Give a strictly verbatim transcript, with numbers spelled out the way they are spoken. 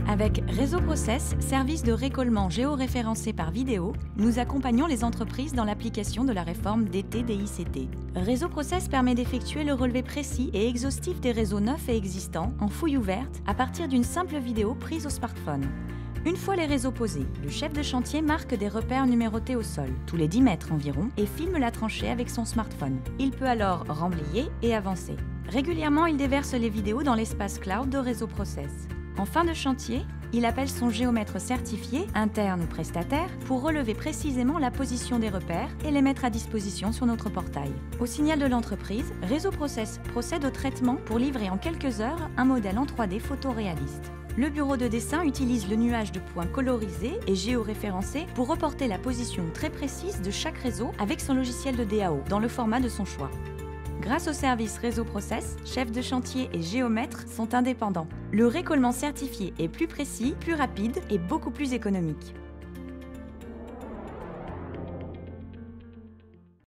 Avec Réseau Process, service de récollement géoréférencé par vidéo, nous accompagnons les entreprises dans l'application de la réforme D T D I C T. Réseau Process permet d'effectuer le relevé précis et exhaustif des réseaux neufs et existants en fouille ouverte à partir d'une simple vidéo prise au smartphone. Une fois les réseaux posés, le chef de chantier marque des repères numérotés au sol, tous les dix mètres environ, et filme la tranchée avec son smartphone. Il peut alors remblayer et avancer. Régulièrement, il déverse les vidéos dans l'espace cloud de Réseau Process. En fin de chantier, il appelle son géomètre certifié, interne ou prestataire, pour relever précisément la position des repères et les mettre à disposition sur notre portail. Au signal de l'entreprise, Réseau Process procède au traitement pour livrer en quelques heures un modèle en trois D photoréaliste. Le bureau de dessin utilise le nuage de points colorisés et géoréférencés pour reporter la position très précise de chaque réseau avec son logiciel de D A O dans le format de son choix. Grâce au service Réseau Process, chefs de chantier et géomètres sont indépendants. Le récollement certifié est plus précis, plus rapide et beaucoup plus économique.